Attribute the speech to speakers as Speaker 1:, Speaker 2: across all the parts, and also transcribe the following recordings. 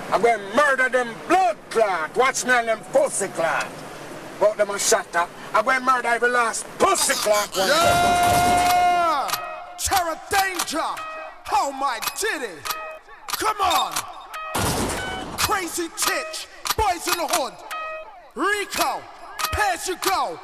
Speaker 1: I'm going to murder them blood clot. Watch me and them pussy clot. But them a shut up. I'm going to murder every last pussy clot.
Speaker 2: Yeah! Terror danger! Oh my titty! Come on! Crazy Titch, boys in the hood. Rico, pay as you go.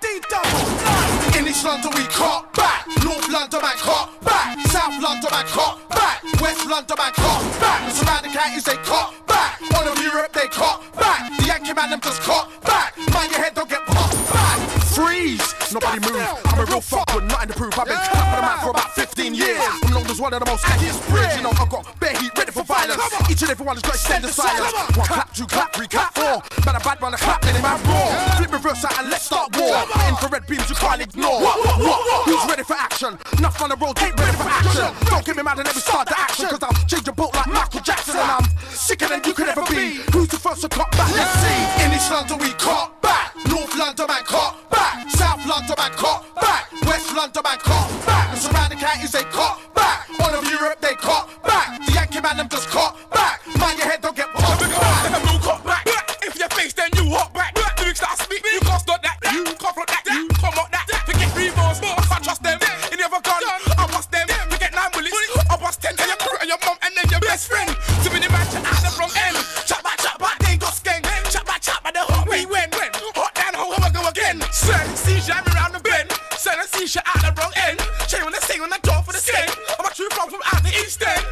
Speaker 2: D-double. In East London we caught back. North London man caught back. South London man caught back. West London man caught back. The surrounding counties they caught back. All of Europe they caught back. The Yankee man them just caught back. Mind your head, don't get popped back. Freeze! Nobody move. I'm a real fuck with nothing to prove. I've been cut up on the map for about 15 years. I'm known as one of the most happiest breeds. You know, I've got bare heat ready for violence. Each and every one has got extended silence. One clap, two clap, three clap, four. Man, a bad man, a clap, then him out raw. Flip reverse out and let's start war. Infrared beams you can't ignore. What? Who's ready for action? Enough on the road, ain't ready for action. Don't get me mad and let me start the action. Cause I'll change your boat like Michael Jackson. And I'm sicker than you could ever be. Who's the first to cut back? Let's see. In East London we caught back. North London man caught back. South London man caught back. West London man caught back. The surrounding counties they caught back. All of Europe they caught back. The Yankee man them just caught back. Mind your head, don't get popped back.
Speaker 3: If I'm caught back. If your face then you hop back. Lyrics that I speak, you can't stop that. You can't front that. You come up that. Forget remorse, I can't trust them. In the other gun, I bust them. Forget 9 bullets, I bust 10. Tell your crew and your mum and then your best friend. Too many man chat out the wrong end. Chat back, they got skeng. Chat back, the hot we win. Hot down, how I go again. Certain seizure, I'm around the bend. Certain seizure out the wrong end. Chain on the sing on the door for the skeng. I'm a true from out the east end.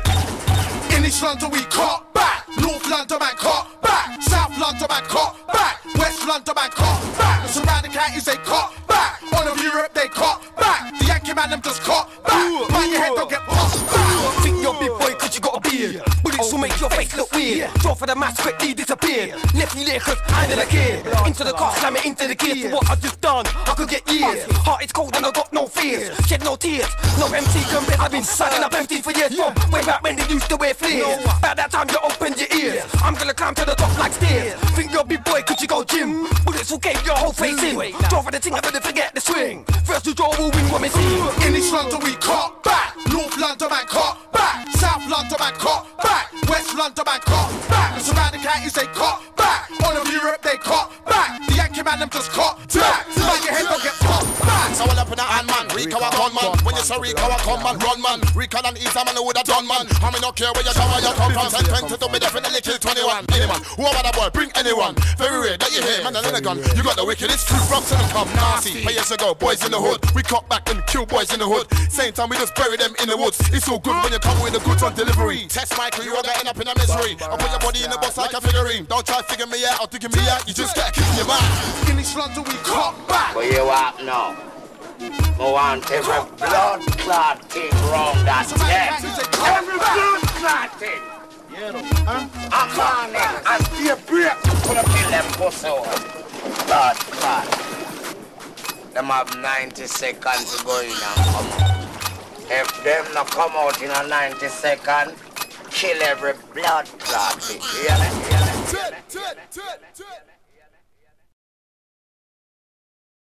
Speaker 3: In East London we caught back. North London man caught back. South London man caught back. West London man caught back. The surrounding counties they caught back. All of Europe they caught back. The Yankee man them just caught back. Mind your head, don't get popped back.
Speaker 4: Think you're big boy cause you got a beard. Bullets will make your face look weird. Draw for the match quickly disappeared. Left me there cause I'm in the gear. Into the car, slam it into the gear. For what I just done, I could get years. Heart is cold and I got no fears. Shed no tears, no MC compare. I've been sucking up empty for years. From way back when they used to wear flares. By that time you opened your ears. I'm gonna climb to the top like stairs. Think you're big boy, could you go gym? Bullets will cave your whole face in. Draw for the thing, I'm gonna forget the swing. First to draw will win what we see.
Speaker 2: In East London we caught back. North London man caught back. South London man caught back. West London man caught back. The surrounding counties they caught back. All of Europe they caught back. The Yankee man them just caught back. Mind your head, don't get popped back.
Speaker 3: So all up in the hand man, Rico a gun man. When you say Rico a come man, run man. Rico and East a man who would have done man. I mean no care where you come where you come from. 10 20 to me definitely kill 21. Any man, who about the boy, bring anyone. Very rare that you hear, man and in a gun. You got the wickedest truth from and come nasty. 5 years ago, boys in the hood. We caught back and kill boys in the hood. Same time we just bury them in the woods. It's all good when you come with the goods on delivery. Test Michael, you are gonna end up in a misery. I'll put your body in the box like a figurine. Don't try to figure me out or digging me out. You just get a kick in your mouth.
Speaker 2: In East London we caught back.
Speaker 1: Where you at now? I want every blood clot thing wrong that's dead. Every blood clot thing. I'm on it and stay break. Put up in them pussy blood clot. Them have 90 seconds to go in and come out. If them not come out in a 90 seconds, kill every blood clot thing. Hear me?